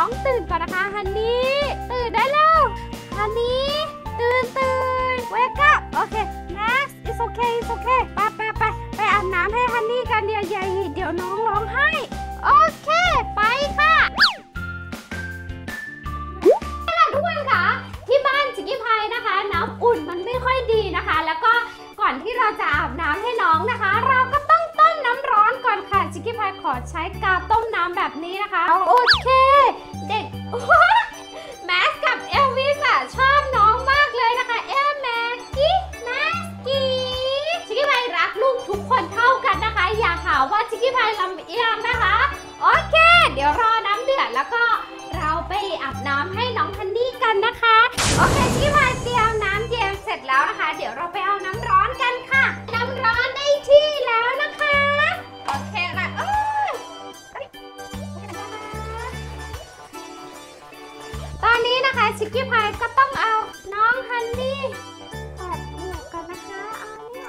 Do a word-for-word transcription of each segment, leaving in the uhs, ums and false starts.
น้องตื่นก่อนนะคะฮันนี่ตื่นได้แล้วฮันนี่ตื่นตื่น wake up โอเค Max it's okay it's okay ไปไปไปไปอาบน้ำให้ฮันนี่กันเดี๋ยวใหญ่เดี๋ยวน้องร้องไห้โอเคไปค่ะทุกคนค่ะที่บ้านชิคกี้พายนะคะน้ำอุ่นมันไม่ค่อยดีนะคะแล้วก็ก่อนที่เราจะอาบน้ำให้น้องนะคะเราก็ต้องต้มน้ำร้อนก่อนค่ะชิคกี้พายขอใช้กาต้มน้ำแบบนี้นะคะโอเคเด็กแมสกับเอลวิสอะชอบน้องมากเลยนะคะเอลแมกกี้แมสกี้ชิคกี้พายรักลูกทุกคนเท่ากันนะคะอย่าหาว่าชิคกี้พายลำเอียงนะคะโอเคเดี๋ยวรอน้ำเดือดแล้วก็เราไปอาบน้ำให้น้องฮันนี่กันนะคะโอเคชิคกี้พายเตรียมน้ำเย็นเสร็จแล้วนะคะเดี๋ยวเราไปเอาน้ำร้อนกันค่ะน้ำร้อนได้ที่แล้วนะคะโอเคค่ะตอนนี้นะคะชิคกี้พายก็ต้องเอาน้องฮันนี่ตัดหมวกกันนะคะเอาเนี่ย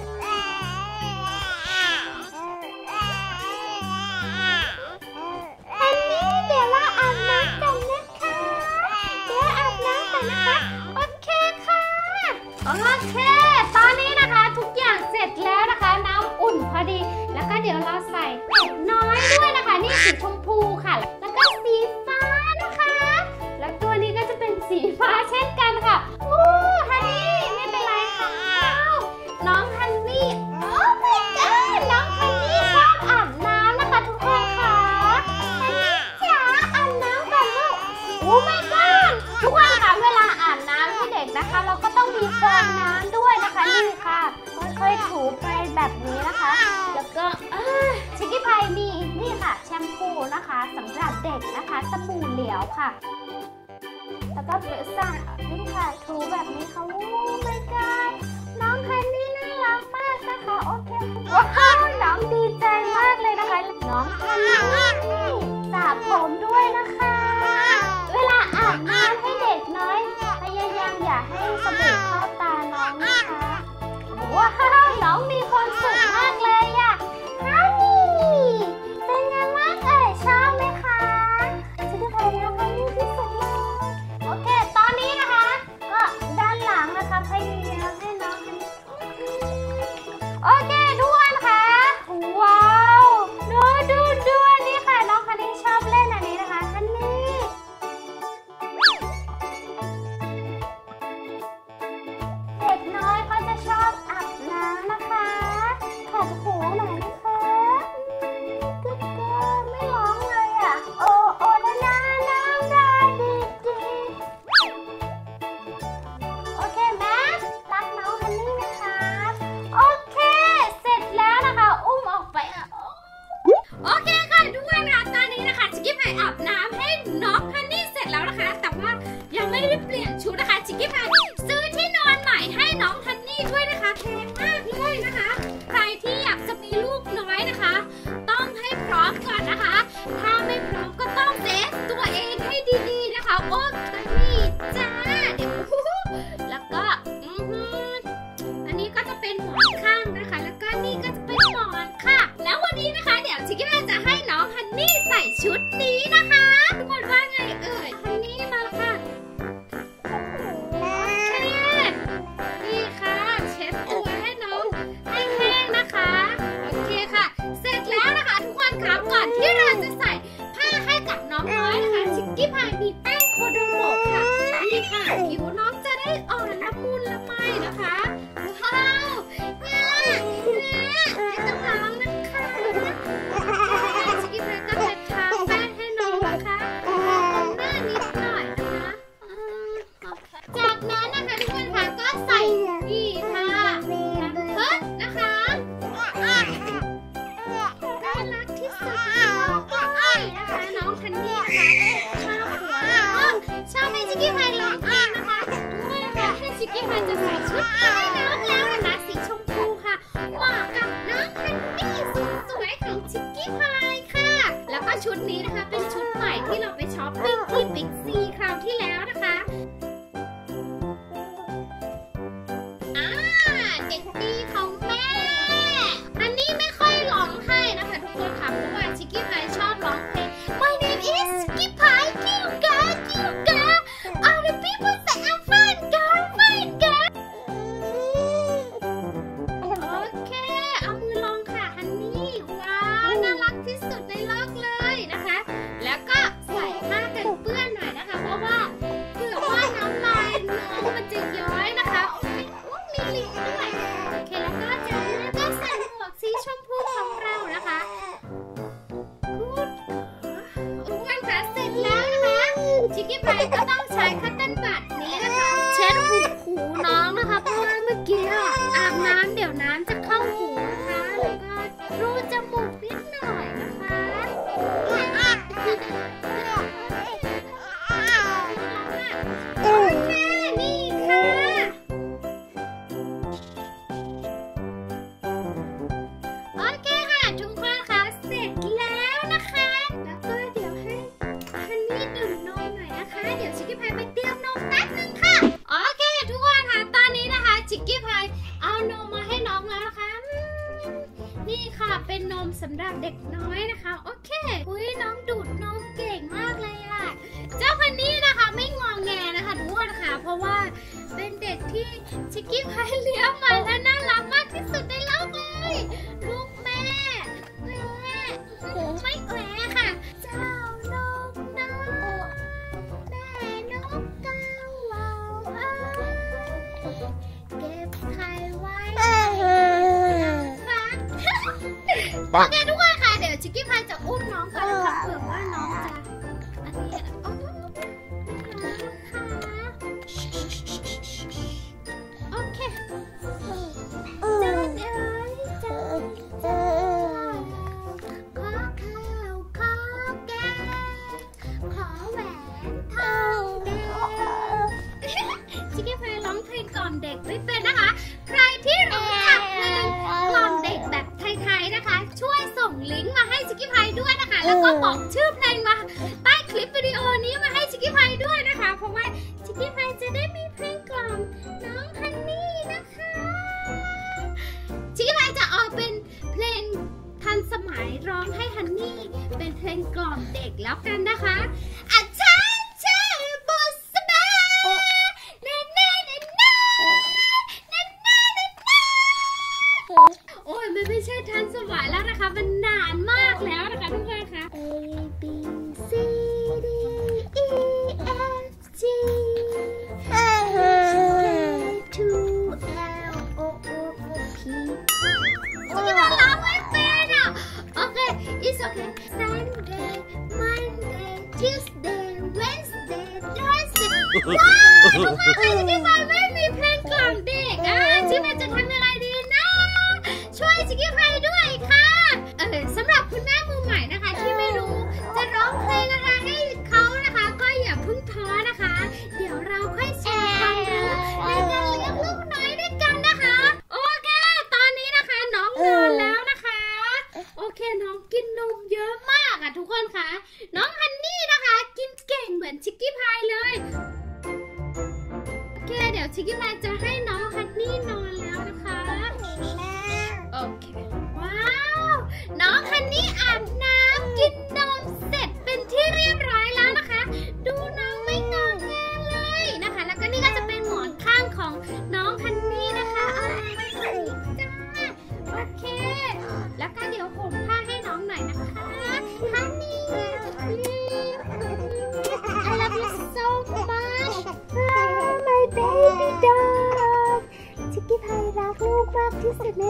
ฮันนี่เดี๋ยวเราอาบน้ำกันนะคะเดี๋ยวอาบน้ำกันนะคะโอเคค่ะโอเคตอนนี้นะคะทุกอย่างเสร็จแล้วนะคะน้ำอุ่นพอดีแล้วก็เดี๋ยวเราใส่เผ็ดน้อยด้วยนะคะนี่สีชมพูค่ะแล้วก็สีฟ้านะคะแล้วตัวนี้ก็จะเป็นสีฟ้าเช่นกันค่ะโอ้ฮันนี่ไม่เป็นไรค่ะน้องฮันนี่โอ้ my god น้องฮันนี่ชอบอาบน้ำนะคะทุกคนค่ะฮันนี่จ๋าอาบน้ำกันลูกโอ้ my god ทุกคนค่ะเวลาอาบน้ำให้เด็กนะคะเราก็ต้องมีฟองน้ำด้วยนะคะนี่ค่ะค่อยๆถูไปแบบนี้นะคะแล้วก็ชิคกี้พายมีนี่ค่ะแชมพูนะคะสำหรับเด็กนะคะสบู่เหลวค่ะแล้วก็เปลือกสั่งนี่ค่ะถูแบบนี้ค่ะโอ้ my god น้องฮันนี่น่ารักมากนะคะโอเคว้าวน้องดีใจมากเลยนะคะน้องฮันนี่สระผมด้วยนะคะเวลาอาบน้ำให้เด็กน้อยพยายามอย่าให้สบู่เข้าตาน้องนะคะว้าวน้องมีความสุขมากเลยอะฮันนี่เป็นไงบ้างเอ่ยชอบไหมคะชิคกี้พายรักฮันนี่ที่สุดเลยโอเคตอนนี้นะคะก็ด้านหลังนะคะพยายามให้น้องฮันนี่โอเคทุกคนค่ะว้าวดูดูดูอันนี้ค่ะน้องฮันนี่ชอบเล่นอันนี้นะคะฮันนี่เด็กน้อยเขาจะชอบอาบน้ำนะคะขัดหูหน่อยนะคะกึ๊กกึ๊กไม่ร้องเลยอ่ะโอโอนานานานาดีดีโอเคแม่รักน้องฮันนี่นะคะโอเคเสร็จแล้วนะคะอุ้มออกไปอ่ะโอเคค่ะทุกคนค่ะตอนนี้นะคะชิคกี้พายอาบน้ำให้น้องฮันนี่เสร็จแล้วนะคะแต่ว่ายังไม่ได้เปลี่ยนชุดนะคะชิคกี้พายซื้อที่นอนใหม่ให้น้องฮันนี่ด้วยนะคะแพงมากเลยนะคะใครที่อยากจะมีลูกน้อยนะคะต้องให้พร้อมก่อนนะคะถ้าไม่พร้อมก็ต้องเซฟตัวเองให้ดีๆนะคะโอเคนี่จ้าเดี๋ยวแล้วก็อือฮึอันนี้ก็จะเป็นหมอนข้างนะคะแล้วก็นี่ก็จะเป็นหมอนค่ะแล้ววันนี้นะคะเดี๋ยวชิคกี้พายจะให้น้องฮันนี่ใส่ชุดนี้นะคะทุกคนว่าไงเอ่ยฮันนี่มาค่ะนี่ค่ะเช็ดตัวให้น้องให้แห้งนะคะโอเคค่ะเสร็จแล้วนะคะทุกคนค่ะก่อนที่เราจะใส่ผ้าให้กับน้องน้อยนะคะชิคกี้พายมีแป้งโคโดโมะค่ะนี่ค่ะผิวน้องจะได้อ่อนละมุนละไมนะคะว้าวเนี่ยเนี่ยไม่ต้องร้องนะคะชิคกี้พายก็จะทาแป้งให้น้องนะคะตรงหน้านิดหน่อยนะคะจากนั้นนะคะทุกคนค่ะก็ใส่นี่ค่ะแพมเพิร์สนะคะน่ารักที่สุดเลยนะคะน้องฮันนี่ค่ะชอบหัวชอบให้ชิคกี้พายร้องเพลงนะคะด้วยค่ะให้ชิคกี้พายจะใส่ชุดให้น้องแล้วนะคะสีชมพูค่ะเหมาะกับน้องฮันนี่สุดสวยของชิคกี้พายค่ะแล้วก็ชุดนี้นะคะเป็นชุดใหม่ที่เราไปช้อปปิ้งที่บิ๊กซีคราวที่แล้วนะคะเด็กดีของแม่อันนี้ไม่ค่อยร้องไห้นะคะทุกคนค่ะเพราะว่าชิคกี้พายชอบร้องเพลง My name is ชิคกี้พายพายก็ต้องใช้คัตเติ้ลบัตนี้นะคะเช็ดหูหูน้องนะคะเพราะว่าเมื่อกี้อาบน้ำเดี๋ยวน้ำจะเข้าหูนะคะแล้วก็รูจมูกนิดหน่อยนะคะโอเคนี่ค่ะโอเคค่ะทุกคนคะเสร็จแล้วนะคะแล้วก็เดี๋ยวให้ฮันนี่ดื่มนมหน่อยนะคะเดี๋ยวชิคกี้พายไปเตรียมนมแป๊บนึงค่ะโอเคทุกคนค่ะตอนนี้นะคะชิคกี้พายเอานมมาให้น้องแล้วนะคะนี่ค่ะเป็นนมสำหรับเด็กน้อยนะคะโอเคอุ้ยน้องดูดนมเก่งมากเลยอะเจ้าฮันนี่นะคะไม่งอแงนะคะทุกคนค่ะเพราะว่าเป็นเด็กที่ชิคกี้พายเลี้ยงมาและน่ารักมากที่สุดในโลกเลยลูกแม่แม่หูไม่แหวค่ะเจ้านกน้อยแม่นกกาเหว่าเก็บไข่ไว้โอเคทุกคนค่ะเดี๋ยวชิคกี้พายจะอุ้มน้องก่อนนะคะเผื่อว่าน้องจะอันนี้โอ้โอเคเจ้าเอ๋ยเจ้าเจ้าขอข้าวขอแกงขอแหวนทองแดงชิคกี้พายร้องเพลงกล่อมเด็กไม่เป็นนะคะใครที่รู้จักเพลงกล่อมเด็กแบบไทยๆนะคะช่วยส่งลิงก์มาให้ชิคกี้พายด้วยนะคะแล้วก็บอกชื่อเพลงมาใต้คลิปวิดีโอนี้มาให้ชิคกี้พายด้วยนะคะเพราะว่าชิคกี้พายจะได้มีเพลงกล่อมน้องฮันนี่นะคะชิคกี้พายจะเอาเป็นเพลงทันสมัยร้องให้ฮันนี่เป็นเพลงกล่อมเด็กแล้วกันนะคะอาจารย์เชอบุษบาเน่เน่เน่เน่เน่เน่เน่เน่โอ้ยมันไม่ใช่ทันสมัยแล้วนะคะมันนานมากแล้วนะคะทุกคนคะ A B C D E F G H J K L O O P จะไม่ร้องไม่เป็นอ่ะโอเค it's okay Sunday Monday Tuesday Wednesday Thursday ว้าวทุกคนค่ะชิคกี้พายไม่มีเพลงกล่อมเด็กอ่ะชิคกี้พายจะทำยังไงดีนะช่วยชิคกี้พายด้วยค่ะเออสำหรับคุณแม่มือใหม่นะคะที่ไม่รู้จะร้องเพลงอะไรให้เขานะคะก็อย่าเพิ่งท้อนะคะเดี๋ยวเราค่อยแชร์ความรู้ในการเลี้ยงลูกน้อยด้วยกันนะคะโอเคตอนนี้นะคะน้องนอนแล้วนะคะโอเคน้องกินนมเยอะมากอ่ะทุกคนค่ะน้องฮันนี่นะคะกินเก่งเหมือนชิคกี้พายเลยโอเคเดี๋ยวชิคกี้พายจะให้น้องฮันนี่นอนแล้วนะคะโอเคว้าวน้องฮันนี่อาบน้ำกินนมเสร็จเป็นที่เรียบร้อยแล้วนะคะดูน้องไม่งอแงเลยนะคะแล้วก็นี่ก็จะเป็นหมอนข้างของน้องฮันนี่นะคะเอาไว้ให้จ้าโอเคแล้วก็เดี๋ยวห่มผ้าให้น้องหน่อยนะคะฮันนี่ I love you so much my baby dog ชิคกี้พายรักลูกมากที่สุดใน